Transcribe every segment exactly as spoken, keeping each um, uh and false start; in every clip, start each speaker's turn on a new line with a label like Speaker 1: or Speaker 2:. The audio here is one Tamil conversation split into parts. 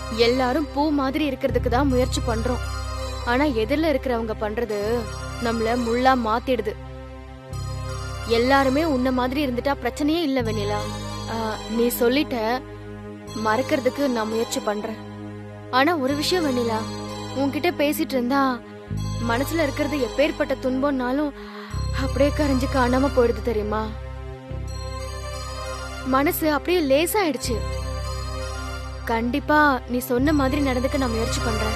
Speaker 1: எல்லாரும் பூ மாதிரி இருக்கிறதுக்கு தான் முயற்சி பண்றோம். ஆனா எதிரில இருக்கிறவங்க பண்றது நம்மள முள்ளா மாத்திடுது. எல்லாருமே உன்ன மாதிரி இருந்துட்டா பிரச்சனையே இல்ல வெண்ணிலா. நீ சொல்லிட்ட, மறக்கிறதுக்கு நான் முயற்சி பண்றேன். ஆனா ஒரு விஷயம் வெண்ணிலா, உன்கிட்ட பேசிட்டு இருந்தா மனசுல இருக்கிறது எப்பேற்பட்ட துன்பம்னாலும் அப்படியே கரைஞ்சு காணாம போயிடுது தெரியுமா? மனசு அப்படியே லேசாயிடுச்சு. கண்டிப்பா நீ சொன்ன மாதிரி நடந்துக்க நான் முயற்சி பண்றேன்.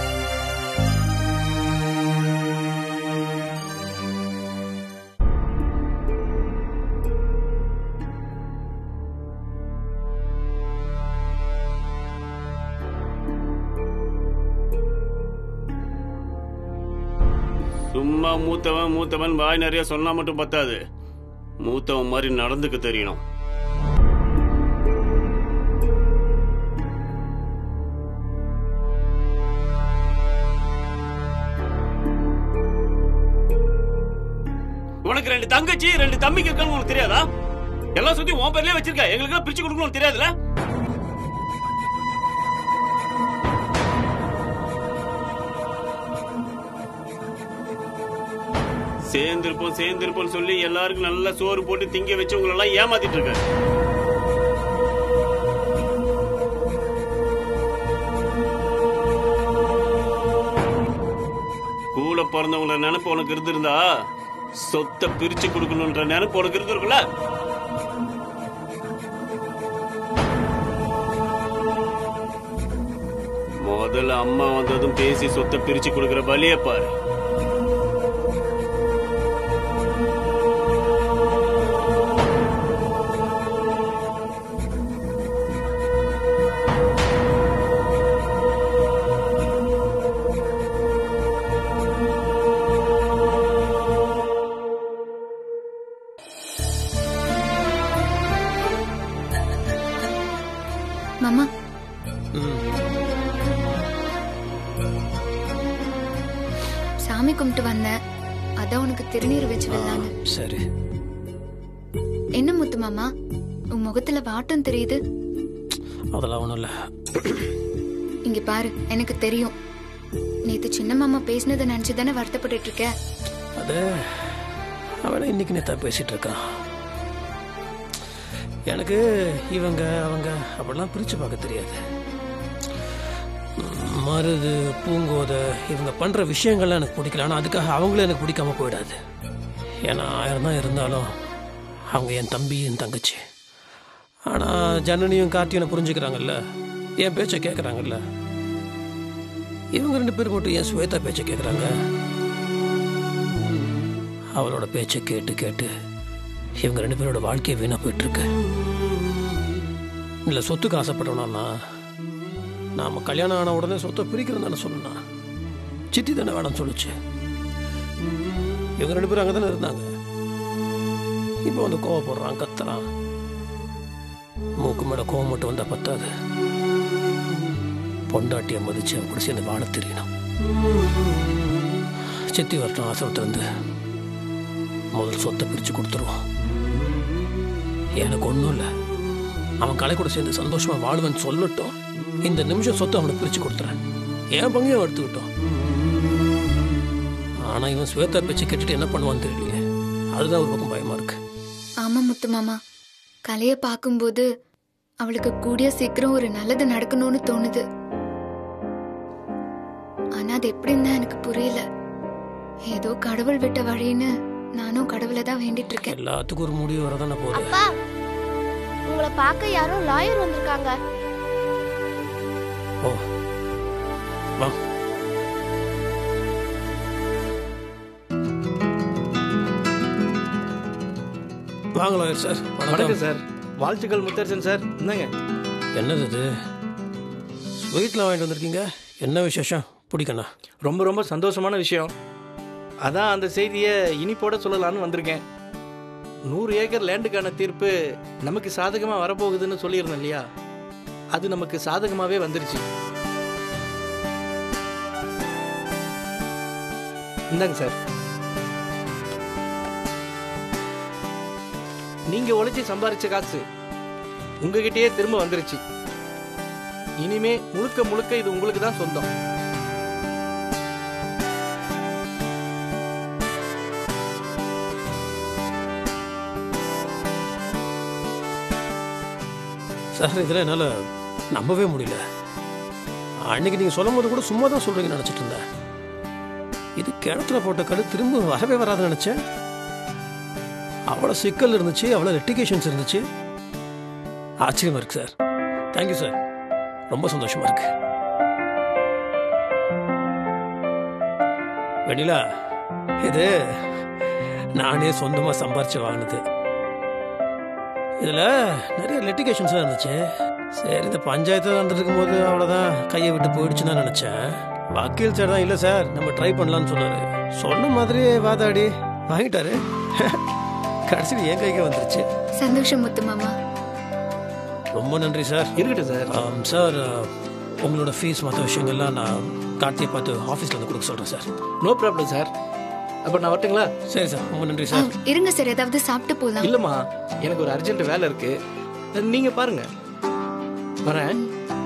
Speaker 2: சும்மா மூத்தவன் மூத்தவன் வாய் நிறைய சொன்னா மட்டும் பத்தாது. மூத்தவன் மாதிரி நடந்துக்க தெரியணும். உனக்கு ரெண்டு தங்கச்சி ரெண்டு தம்பிக்கு இருக்கான்னு உனக்கு தெரியாதா? எல்லாம் சுத்தி உன் பேர்லயே வச்சிருக்க. எங்களுக்கு பிரிச்சு கொடுக்கணும் தெரியாதுல? சேர்ந்திருப்போம் சேர்ந்திருப்போம் சொல்லி எல்லாருக்கும் நல்லா சோறு போட்டு திங்க வச்சு உங்களை எல்லாம் ஏமாத்திட்டு இருக்க. கூட பிறந்தவங்கள நினைப்பு உனக்கு இருந்திருந்தா சொத்தை பிரிச்சு கொடுக்கணும்ன்ற நினைப்பு உனக்கு இருந்திருக்குல்ல? முதல்ல அம்மா வந்ததும் பேசி சொத்தை பிரிச்சு கொடுக்கிற வழியை பாரு.
Speaker 3: மாமா, சாமி கும்பிட்டு வந்தேன். அதான் உனக்கு திருநீர் வச்சு விடலான்னு.
Speaker 4: சரி.
Speaker 3: என்ன முத்து மாமா, உன் முகத்துல வாட்டம் தெரியுது.
Speaker 4: அதெல்லாம் ஒண்ணும் இல்ல.
Speaker 3: இங்க பாரு, எனக்கு தெரியும் நேத்து சின்ன மாமா பேசினதை நினைச்சு தானே வருத்தப்பட்டு இருக்க.
Speaker 4: அது அவனை இன்னைக்கு நேத்தா பேசிட்டு இருக்கான். எனக்கு இவங்க அவங்க அப்படிலாம் பிரிச்சு பார்க்க தெரியாது. மருது பூங்கோத இவங்க பண்ற விஷயங்கள்லாம் எனக்கு பிடிக்கல. ஆனால் அதுக்காக அவங்களும் எனக்கு பிடிக்காம போயிடாது. ஏன்னா ஆயிரம் தான் இருந்தாலும் அவங்க என் தம்பி என் தங்கச்சி. ஆனால் ஜனனியும் கார்த்தியும் புரிஞ்சுக்கிறாங்கல்ல, என் பேச்சை கேட்குறாங்கல்ல. இவங்க ரெண்டு பேரும் மட்டும் என் ஸ்வேதா பேச்சை கேட்குறாங்க. அவளோட பேச்சை கேட்டு கேட்டு இவங்க ரெண்டு பேரோட வாழ்க்கையை வீணா போயிட்டு இருக்கு. இல்லை சொத்துக்கு ஆசைப்பட்டோம்னா நாம கல்யாணம் ஆன உடனே சொத்தை பிரிக்கிறோம் தானே சொன்னா. சித்தி தானே வேணாம்னு சொல்லுச்சு. இவங்க ரெண்டு பேரும் அங்கே தானே இருந்தாங்க. இப்போ வந்து கோவப்படுறான், கத்துறான். மூக்கு மேல கோவம் மட்டும் வந்தா பத்தாது. பொண்டாட்டியை மதிச்சு அப்படி சேர்ந்து வாழ தெரியணும். சித்தி வரட்டும், ஆசிரமத்தை வந்து முதல் சொத்தை பிரிச்சு கொடுத்துருவோம். எனக்கு ஒன்றும் இல்லை, அவன் கலை கூட சேர்ந்து சந்தோஷமா வாழ்வேன்னு சொல்லட்டும். இந்த நிமிஷம் சொத்தை அவனுக்கு பிரிச்சு கொடுத்துறேன். என் பங்கையும் எடுத்துக்கிட்டோம். ஆனா இவன் ஸ்வேதா பேச்சு கேட்டுட்டு என்ன பண்ணுவான்னு தெரியலையே. அதுதான் ஒரு பக்கம் பயமா இருக்கு.
Speaker 3: ஆமா முத்து மாமா, கலைய பார்க்கும்போது அவளுக்கு கூடிய சீக்கிரம் ஒரு நல்லது நடக்கணும்னு தோணுது. ஆனா அது எப்படின்னு தான் எனக்கு புரியல. ஏதோ கடவுள் விட்ட வழின்னு நானும் கடவுளை தான் வேண்டிட்டு இருக்கேன்.
Speaker 4: எல்லாத்துக்கும் ஒரு முடிவு வரதானே போகுது.
Speaker 5: அப்பா, உங்களை பார்க்க யாரோ லாயர் வந்திருக்காங்க.
Speaker 4: ஓ வா. வாங்க லாயர் சார்.
Speaker 6: வணக்கம் சார். வாழ்த்துக்கள் முத்தரசன் சார். என்னங்க
Speaker 4: என்னது இது? ஸ்வீட்லாம் வாங்கிட்டு வந்திருக்கீங்க. என்ன விசேஷம்? பிடிக்கண்ணா.
Speaker 6: ரொம்ப ரொம்ப சந்தோஷமான விஷயம். அதான் அந்த செய்தியை இனிப்போட சொல்லலான்னு வந்திருக்கேன். நூறு ஏக்கர் லேண்டுக்கான தீர்ப்பு நமக்கு சாதகமாக வரப்போகுதுன்னு சொல்லியிருந்தேன் இல்லையா? அது நமக்கு சாதகமாகவே வந்துருச்சு. இந்தாங்க சார். நீங்க உழைச்சி சம்பாரிச்ச காசு உங்ககிட்டயே திரும்ப வந்துருச்சு. இனிமே முழுக்க முழுக்க இது உங்களுக்கு தான் சொந்தம்.
Speaker 4: சார் இதெல்லாம் என்னால் நம்பவே முடியல. அன்னைக்கு நீங்கள் சொல்லும் போது கூட சும்மா தான் சொல்கிறீங்கன்னு நினச்சிட்டு இருந்தேன். இது கிணத்துல போட்ட கல் திரும்ப வரவே வராதுன்னு நினச்சேன். அவ்வளோ சிக்கல் இருந்துச்சு, அவ்வளோ லிட்டிகேஷன்ஸ் இருந்துச்சு. ஆச்சரியமாக இருக்கு சார். தேங்க்யூ சார், ரொம்ப சந்தோஷமாக இருக்கு. வெண்ணிலா, இது நானே சொந்தமாக சம்பாரிச்சு வாங்கினது. இதில் நிறைய லிட்டிகேஷன்ஸ்லாம் இருந்துச்சு. சரி, இந்த பஞ்சாயத்து நடந்துருக்கும் போது அவ்வளோதான் கையை விட்டு போயிடுச்சுன்னு தான் நினச்சேன். வக்கீல் சார் தான் இல்லை சார் நம்ம ட்ரை பண்ணலான்னு சொன்னார். சொன்ன மாதிரி வாதாடி வாங்கிட்டாரு. கடைசியில் என் கைக்கே வந்துருச்சு.
Speaker 3: சந்தோஷம் முத்து மாமா.
Speaker 4: ரொம்ப நன்றி சார்.
Speaker 6: இருக்கட்டும் சார்.
Speaker 4: சார், உங்களோட ஃபீஸ் மற்ற விஷயங்கள்லாம் நான் கார்த்தியை பார்த்து ஆஃபீஸில் வந்து கொடுக்க சொல்கிறேன் சார்.
Speaker 6: No problem sir. அப்போ நான் வரட்டுங்களா?
Speaker 4: சரி சார், ரொம்ப நன்றி சார்.
Speaker 3: இருங்க சார், ஏதாவது சாப்பிட்டு போகலாம்.
Speaker 6: இல்லைம்மா, எனக்கு ஒரு அர்ஜென்ட் வேலை இருக்கு. நீங்கள் பாருங்க, வரேன்.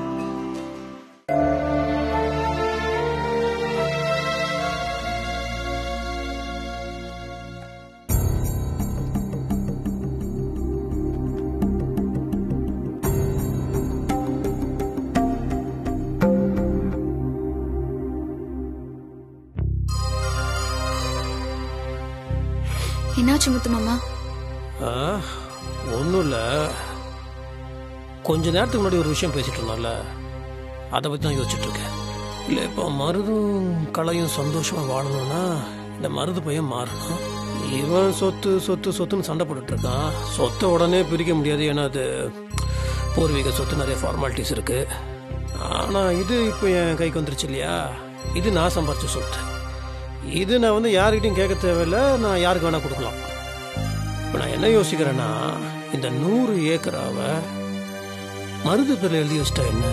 Speaker 3: என்னாச்சு முத்து மாமா?
Speaker 4: ஒன்றும் இல்லை, கொஞ்ச நேரத்துக்கு முன்னாடி ஒரு விஷயம் பேசிட்டு இருந்தோம்ல, அதை பற்றி தான் யோசிச்சுட்டு இருக்கேன். இல்லை, இப்போ மருதும் கலையும் சந்தோஷமாக வாழணும்னா இந்த மருது பையன் மாறணும். இவன் சொத்து சொத்து சொத்துன்னு சண்டை போட்டுட்டு இருக்கான். சொத்தை உடனே பிரிக்க முடியாது, ஏன்னா அது பூர்வீக சொத்து, நிறைய ஃபார்மாலிட்டிஸ் இருக்கு. ஆனால் இது இப்போ என் கைக்கு வந்துருச்சு இல்லையா, இது நான் சம்பாரிச்ச சொத்து. இது நான் வந்து யாருக்கிட்டையும் கேட்க தேவையில்லை, நான் யாருக்கு வேணா கொடுக்கலாம். இப்போ நான் என்ன யோசிக்கிறேன்னா, இந்த நூறு ஏக்கராவை மருது பேரில் எழுதி வச்சிட்டா என்ன?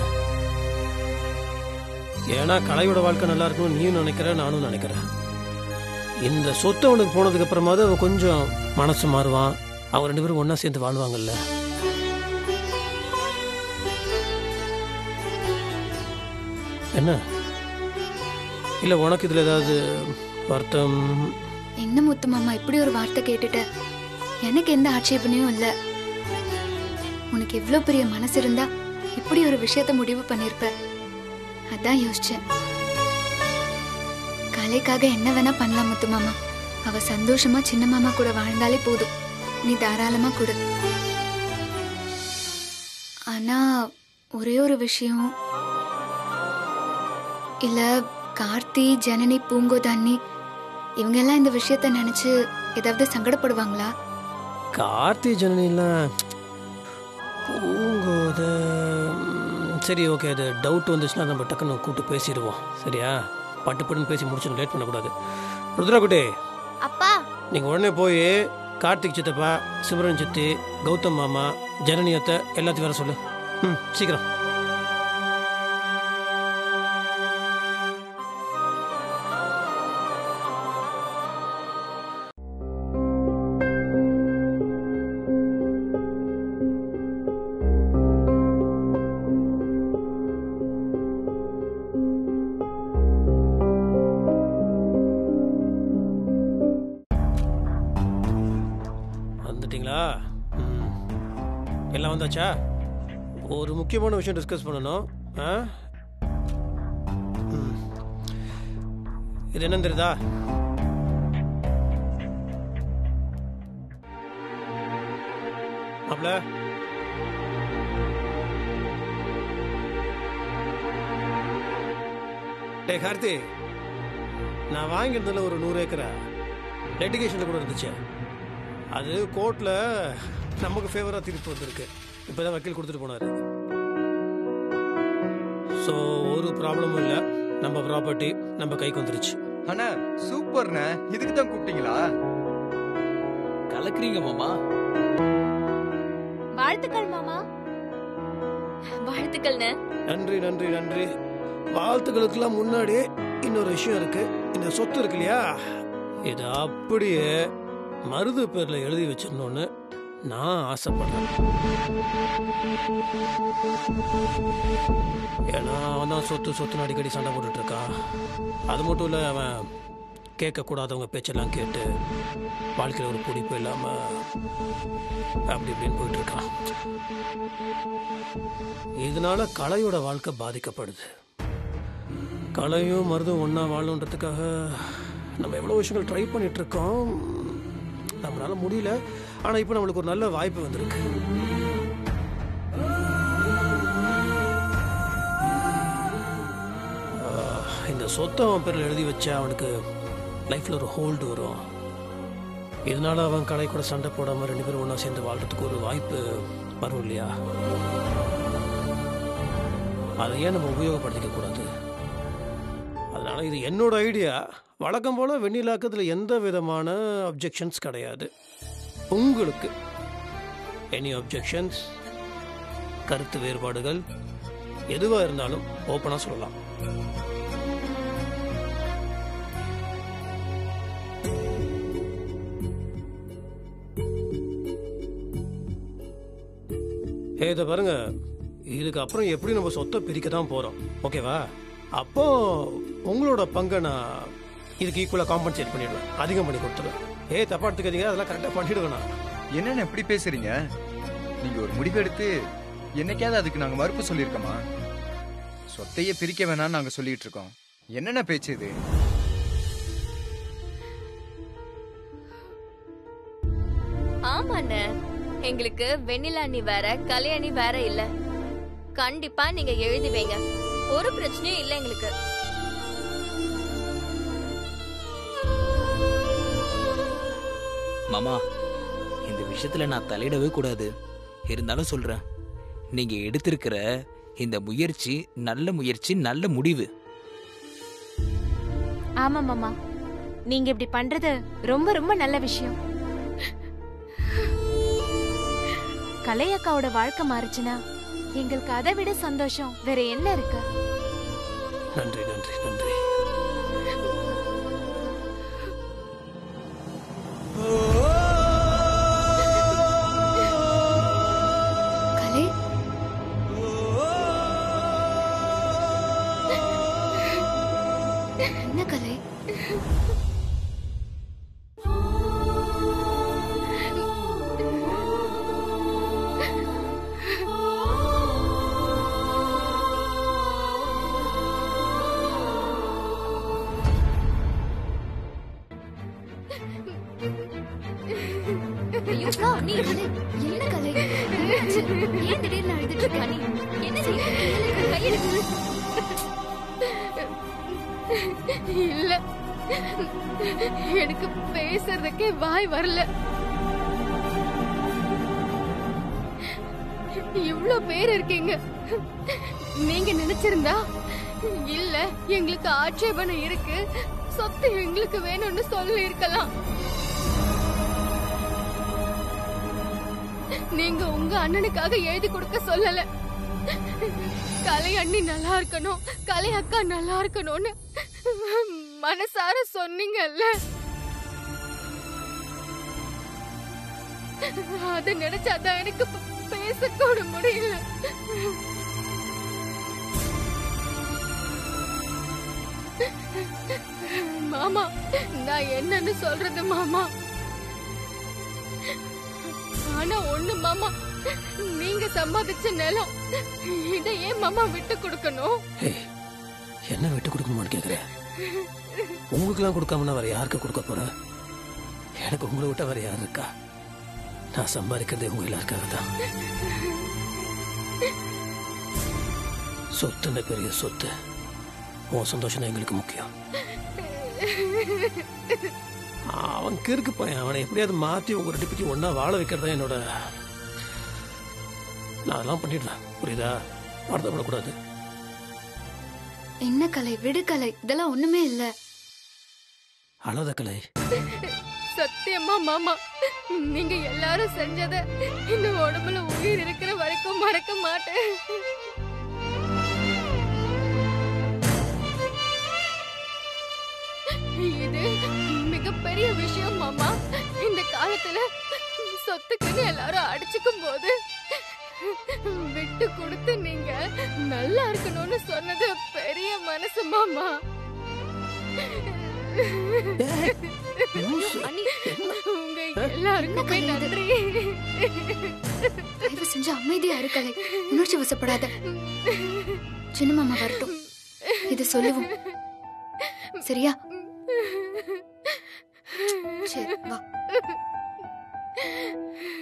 Speaker 4: ஏன்னா கலையோட வாழ்க்கை நல்லா இருக்கணும் நீயும் நினைக்கிற, நானும் நினைக்கிறேன். இந்த சொத்து அவனுக்கு போனதுக்கு அப்புறமாவது அவன் கொஞ்சம் மனசு மாறுவான், அவங்க ரெண்டு பேரும் ஒன்னா சேர்ந்து வாழ்வாங்கல்ல. என்ன இல்ல உனக்கு இதுல ஏதாவது வருத்தம்?
Speaker 3: என்ன முத்து மாமா இப்படி ஒரு வார்த்தை கேட்டுட்ட? எனக்கு எந்த ஆட்சேபனையும் இல்ல. உனக்கு எவ்வளவு பெரிய மனசு இருந்தா இப்படி ஒரு விஷயத்த முடிவு பண்ணிருப்ப, அதான் யோசிச்சேன். கலைக்காக என்ன வேணா பண்ணலாம் முத்து மாமா. அவ சந்தோஷமா சின்ன மாமா கூட வாழ்ந்தாலே போதும், நீ தாராளமா கொடு. ஆனா ஒரே ஒரு விஷயம், இல்ல கார்த்தி, ஜனனி, பூங்கோதானி இவங்க எல்லாம் இந்த விஷயத்த நினைச்சு ஏதாவது சங்கடப்படுவாங்களா?
Speaker 4: கார்த்தி, ஜனனிலாம் பூங்கோத சரி, ஓகே. அது டவுட் வந்துச்சுன்னா நம்ம டக்குன்னு கூப்பிட்டு பேசிடுவோம், சரியா? பட்டு பட்டுன்னு பேசி முடிச்சு லேட் பண்ணக்கூடாது. ருத்ராக்குட்டி,
Speaker 5: அப்பா,
Speaker 4: நீங்கள் உடனே போய் கார்த்திக் சித்தப்பா, சிம்ரன் சித்தி, கௌதம் மாமா, ஜனனியத்தை எல்லாத்தையும் வர சொல்லு. ம், சீக்கிரம். எல்லாம் வந்தாச்சா? ஒரு முக்கியமான விஷயம் டிஸ்கஸ் பண்ணணும். இது என்னன்னு தெரியுதா? மாப்ள, டே கார்த்தி, நான் வாங்கியிருந்ததுல ஒரு நூறு ஏக்கரா லிட்டிகேஷன்ல கூட இருந்துச்சு. அது கோர்ட்ல நமக்கு ஃபேவரா தீர்ப்பு வந்திருக்கு. இப்பதான் வக்கீல் கொடுத்துட்டு போனாரு. ஸோ ஒரு ப்ராப்ளமும் இல்லை, நம்ம ப்ராப்பர்ட்டி நம்ம கைக்கு வந்துருச்சு.
Speaker 7: அண்ணா சூப்பர்ண்ணா, இதுக்கு தான் கூப்பிட்டீங்களா?
Speaker 8: கலக்குறீங்க மாமா.
Speaker 5: வாழ்த்துக்கள் மாமா.
Speaker 1: வாழ்த்துக்கள்ண்ணே.
Speaker 4: நன்றி நன்றி நன்றி. வாழ்த்துக்களுக்கெல்லாம் முன்னாடி இன்னொரு விஷயம் இருக்கு. இந்த சொத்து இருக்கு இல்லையா, இது அப்படியே மருது பேர்ல எழுதி வச்சிடணும்னு நான் ஆசைப்படுறேன். ஏன்னா அவன் தான் சொத்து சொத்துன்னு அடிக்கடி சண்டை போட்டுட்ருக்கான். அது மட்டும் இல்லை, அவன் கேட்கக்கூடாதவங்க பேச்செல்லாம் கேட்டு வாழ்க்கையில் ஒரு பிடிப்பு இல்லாமல் அப்படி இப்படின்னு போயிட்டுருக்கான். இதனால கலையோட வாழ்க்கை பாதிக்கப்படுது. கலையும் மருதும் ஒன்றா வாழணுன்றதுக்காக நம்ம எவ்வளோ விஷயங்கள் ட்ரை பண்ணிகிட்ருக்கோம். நம்மளால முடியல. ஆனால் இப்போ நம்மளுக்கு ஒரு நல்ல வாய்ப்பு வந்திருக்கு. இந்த சொத்தை அவன் பேரில் எழுதி வச்சா அவனுக்கு லைஃப்பில் ஒரு ஹோல்டு வரும். இதனால அவன் கடை கூட சண்டை போடாமல் ரெண்டு பேரும் ஒன்றா சேர்ந்து வாழ்றதுக்கு ஒரு வாய்ப்பு வரும் இல்லையா? அதை ஏன் நம்ம உபயோகப்படுத்திக்க கூடாது? அதனால இது என்னோட ஐடியா. வழக்கம் போல வெண்ணிலாக்கத்தில் எந்த விதமான அப்ஜெக்ஷன்ஸ் கிடையாது. உங்களுக்கு எனி அப்ஜெக்ஷன்ஸ், கருத்து வேறுபாடுகள் எதுவாக இருந்தாலும் ஓப்பனாக சொல்லலாம். ஏ இதை பாருங்க, இதுக்கு அப்புறம் எப்படி நம்ம சொத்தை பிரிக்க தான் போகிறோம், ஓகேவா? அப்போ உங்களோட பங்கை நான் இதுக்கு ஈக்குவலாக காம்பன்சேட் பண்ணிடுவேன், அதிகம் பண்ணி கொடுத்துருவேன். ஏ தப்பா எடுத்துக்காதீங்க, அதெல்லாம் கரெக்டாக பண்ணிடுவேன் நான்.
Speaker 7: என்னென்ன எப்படி பேசுறீங்க? நீங்க ஒரு முடிவு எடுத்து என்னைக்காவது அதுக்கு நாங்க மறுப்பு சொல்லியிருக்கோமா? சொத்தையே பிரிக்க வேணாம்னு நாங்க சொல்லிட்டு இருக்கோம். என்னென்ன பேச்சு இது?
Speaker 8: ஆமாண்ணே, எங்களுக்கு வெண்ணிலா அண்ணி வேற கலை அண்ணி வேற இல்ல. கண்டிப்பா நீங்க எழுதி வைங்க, ஒரு பிரச்சனையும் இல்ல எங்களுக்கு.
Speaker 9: மாமா, இந்த விஷயத்துல நான் தலையிடவே கூடாது. இருந்தாலும் சொல்றேன், நீங்க எடுத்திருக்கிற இந்த முயற்சி நல்ல முயற்சி, நல்ல முடிவு.
Speaker 10: ஆமா மாமா, நீங்க இப்படி பண்றது ரொம்ப ரொம்ப நல்ல விஷயம். கலையக்காவோட வாழ்க்கை மாறுச்சுன்னா எங்களுக்கு அதை விட சந்தோஷம் வேற என்ன இருக்கு?
Speaker 4: நன்றி நன்றி நன்றி.
Speaker 3: கலை, என்ன கலை?
Speaker 8: நீ
Speaker 3: என்ன கலை? ஏன் திடீர்னு அழுதுட்டு இருக்க? நீ
Speaker 8: என்ன செய்ய?
Speaker 1: இல்ல, எனக்கு பேசுறதுக்கே வாய் வரல. இவ்ளோ பேர் இருக்கீங்க. நீங்க நினைச்சிருந்தா இல்ல எங்களுக்கு ஆட்சேபணம் இருக்கு, சொத்து எங்களுக்கு வேணும்னு சொல்லி இருக்கலாம். நீங்க உங்க அண்ணனுக்காக எழுதி கொடுக்க சொல்லல. கலை அண்ணி நல்லா இருக்கணும், கலை அக்கா நல்லா இருக்கணும்னு மனசார சொன்னீங்கல்ல. அது நினைச்சாதான் எனக்கு பேசக்கூட முடியல. மாமா, நான் என்னன்னு சொல்றது மாமா? ஆனா ஒண்ணு மாமா, நீங்க சம்பாதிச்ச நிலம் இதை ஏன் மாமா விட்டு கொடுக்கணும்?
Speaker 4: என்ன விட்டு கொடுக்கணும்னு கேக்குறேன்? உங்களுக்கு எல்லாம் கொடுக்காம வேற யாருக்கு கொடுக்க போறேன்? எனக்கு உங்களை விட்ட வேற யாரு இருக்கா? நான் சம்பாதிக்கிறதே உங்க எல்லாருக்காக தான். சொத்துன்னு பெரிய சொத்து, உன் சந்தோஷம் தான் எங்களுக்கு முக்கியம். அவன் கிறுக்கு பையன், அவனை எப்படியாவது மாத்தி உங்க ரெண்டு பத்தி ஒன்னா வாழ வைக்கிறதா என்னோட. நான் அதெல்லாம் பண்ணிடுறேன், புரியுதா? வருத்தப்படக்கூடாது.
Speaker 3: என்ன கலை? விடு கலை, இதெல்லாம் ஒண்ணுமே இல்ல.
Speaker 4: அழாத கலை.
Speaker 1: சத்தியமா மாமா, நீங்க எல்லாரும் செஞ்சத இந்த உடம்புல உயிர் இருக்கிற வரைக்கும் மறக்க மாட்டேன். இது மிகப்பெரிய விஷயம் மாமா. இந்த காலத்துல சொத்துக்குன்னு எல்லாரும் அடிச்சுக்கும் போது விட்டு கொடுத்து நீங்க நல்லா இருக்கணும்னு சொன்னது பெரிய மனசு மாமா. உங்க எல்லாருக்குமே நன்றி.
Speaker 3: தயவு செஞ்சு அமைதியா இருக்கலை, உணர்ச்சி வசப்படாத. சின்ன மாமா வரட்டும், இது சொல்லுவோம். சரியா? சரி வா.